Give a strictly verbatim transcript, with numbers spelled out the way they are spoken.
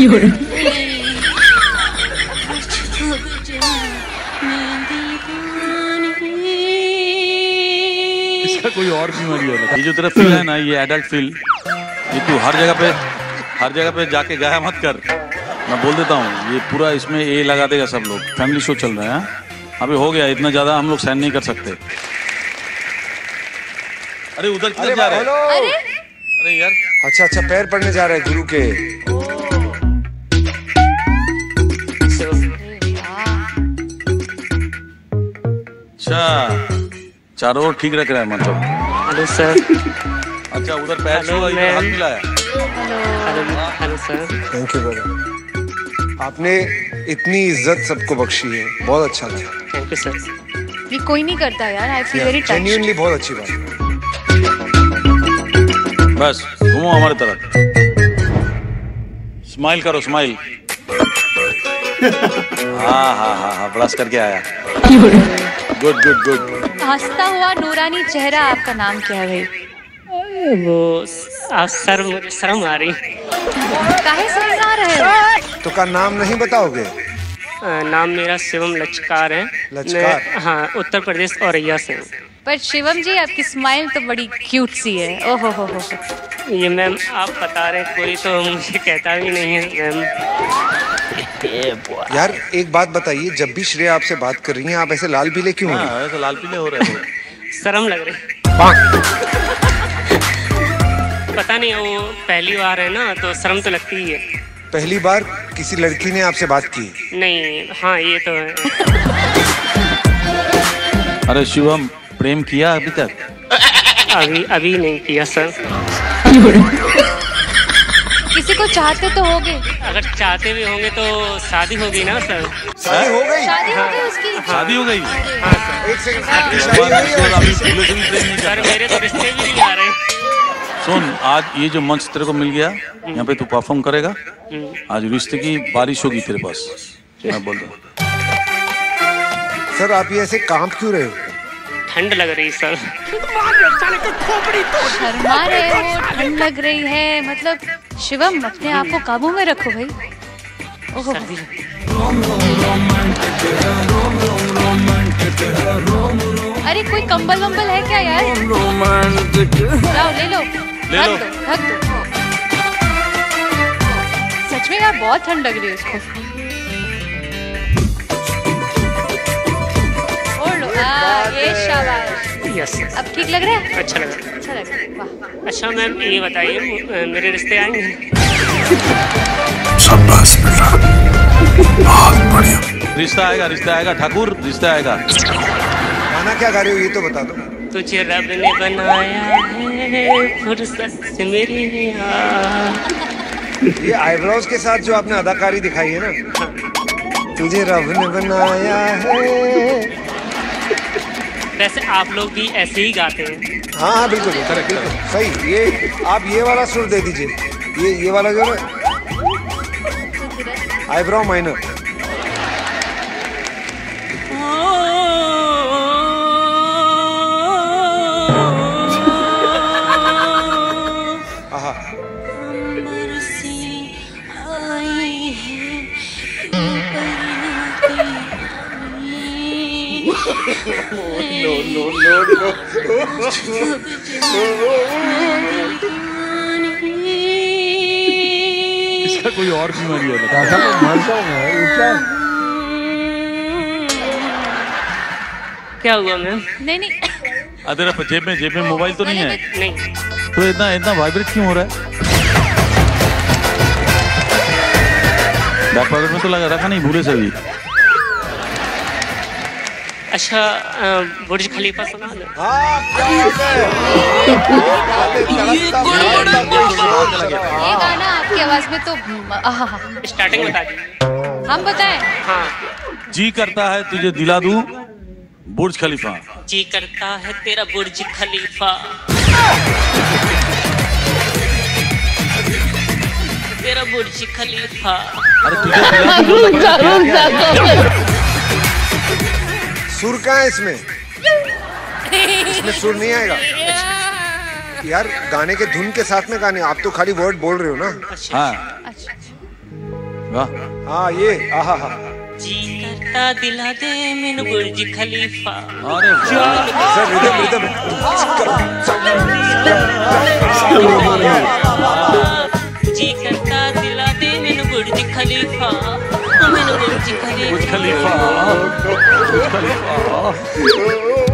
इसका कोई और बीमारी है। ये जो तेरा फील है ना, ये एडल्ट फील, ये तू हर जगह पे हर जगह पे जाके गाया मत कर। मैं बोल देता हूँ, ये पूरा इसमें ए लगा देगा सब लोग। फैमिली शो चल रहा है, अभी हो गया, इतना ज्यादा हम लोग सहन नहीं कर सकते। अरे उधर किधर जा रहे हैं? अरे अरे यार, अच्छा अच्छा, पैर पड़ने जा रहे हैं गुरु के। अच्छा, चारों ओर ठीक रख रहा है मतलब। Hello sir. अच्छा, उधर पैर छुआ, इधर हाथ मिलाया। Hello hello sir. Thank you brother, आपने इतनी इज्जत सबको बख्शी है, बहुत अच्छा लगा। Thank you sir. ये कोई नहीं करता यार, I feel very touched. Genuinely बहुत अच्छी बात। बस घूमो हमारी तरफ, स्माइल करो, स्माइल। हाँ हाँ हाँ हाँ, ब्रश करके आया। Good good good. हंसता हुआ नूरानी चेहरा, आपका नाम क्या है भाई? वो आप सर, मुझे शर्म आ रही। काहे शर्मा रहे हो? तो का नाम नहीं बताओगे? आ, नाम मेरा शिवम लचकार है। लचकार? मैं, हाँ, उत्तर प्रदेश औरैया से हूँ। पर शिवम जी, आपकी स्माइल तो बड़ी क्यूट सी है। ओहो हो हो। ये मैम आप बता रहे, कोई तो मुझे कहता भी नहीं है मैम। यार एक बात बताइए, जब भी श्रेया आपसे बात कर रही हैं, आप ऐसे लाल पीले क्यों हैं? हाँ, ऐसे लाल पीले हो रहे हो। शर्म लग रही। पता नहीं, वो पहली बार है ना, तो शर्म तो लगती ही है। पहली बार किसी लड़की ने आपसे बात की? नहीं, हाँ ये तो है। अरे शिवम, प्रेम किया अभी तक? अभी अभी नहीं किया सर। किसी को चाहते तो होगे? अगर चाहते भी होंगे तो शादी होगी ना सर। शादी हो गई? शादी हो गई उसकी? शादी हो गई? हाँ सर। एक सेकंड, आपकी शादी हो गई है? अभी फूलों से भी प्रेम नहीं सर करता। मेरे तो रिश्ते भी नहीं आ रहे। सुन, आज ये जो मंच तेरे को मिल गया, यहाँ पे तू परफॉर्म करेगा। आज रिश्ते की बारिश होगी तेरे पास, मैं बोल रहा हूँ। सर आप ये ऐसे कांप क्यों रहे हो? ठंड लग रही सर। शर्मा रहे हो, ठंड लग रही है मतलब। शिवम, अपने आप को काबू में रखो भाई। ओहो। अरे कोई कंबल वंबल है क्या यार? लाओ, ले लो, ले लो। ढक दो, ढक दो। सच में यार, बहुत ठंड लग रही है उसको। ओढ़ लो। हाँ, ये शाबाश। यस। अब ठीक लग रहा है? अच्छा लग रहा है। अच्छा लग रहा है, वाह। अच्छा मैम, ये बताइए, मेरे रिश्ते आएंगे? शाबाश बेटा, बहुत बढ़िया। रिश्ता आएगा, रिश्ता आएगा ठाकुर, रिश्ता आएगा। गाना क्या गा रहे हो ये तो बता दो। तुझे रब ने बनाया है फुर्सत से मेरी यार। ये आईब्रोज के साथ जो आपने अदाकारी दिखाई है ना, तुझे रब ने बनाया है। वैसे आप लोग भी ऐसे ही गाते हैं? हाँ हाँ बिल्कुल करेक्ट, बिल्कुल सही। ये आप ये वाला सुर दे दीजिए, ये ये वाला जो है आईब्रो माइनर। आहा। No no no no. इसका कोई और बीमारी है? राधा मैं मानता हूँ क्या? क्या हुआ मैम? नहीं नहीं, तेरा जेब में जेब में मोबाइल तो नहीं है? नहीं। तो इतना इतना वाइब्रेट क्यों हो रहा है? बैक पॉकेट में तो लगा रखा नहीं भूले से भी। अच्छा, बुर्ज खलीफा सुना दो। हाँ क्या बात है। ये गाना आपकी आवाज में तो आहा। स्टार्टिंग बता दीजिए। हम बताएं? हाँ। जी करता है तुझे दिला दूं बुर्ज खलीफा। जी करता है तेरा बुर्ज खलीफा, तेरा बुर्ज खलीफा। अरे तुझे सुर कहाँ है इसमें? इसमें सुर नहीं आएगा यार। गाने के धुन के साथ में गाने, आप तो खाली वर्ड बोल रहे हो ना। हाँ, अच्छा। वाह। हाँ ये आहा हा। जी करता दिला दे मैनू बुर्ज खलीफा। अरे सर रिदम रिदम। जी करता दिला दे मैनू बुर्ज खलीफा, मैनू बुर्ज खलीफा। बुर्ज खलीफा, बुर्ज खलीफा।